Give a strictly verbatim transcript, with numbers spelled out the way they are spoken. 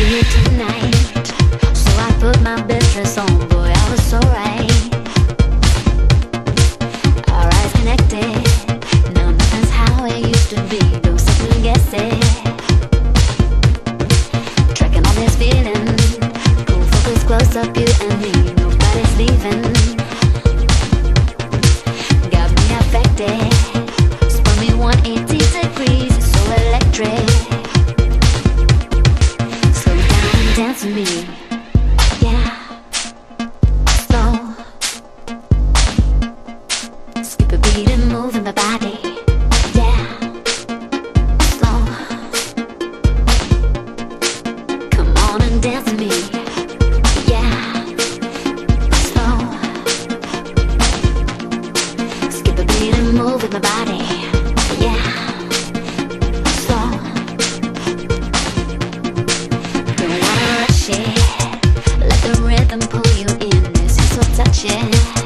be here tonight. So I put my best dress on, boy, I was so right. Our eyes connected, now nothing's how it used to be. Don't second guess it. Tracking all this feeling, pull focus close up, you and me. Nobody's leaving, got me affected. Spun me one hundred eighty degrees, so electric. Slow down and dance with me, yeah. Slow, skip a beat and move in my body, yeah. Slow, come on and dance with me, yeah. Slow, skip a beat and move with my body, yeah. Slow, don't wanna rush it, let the rhythm pull you in. This is so touching.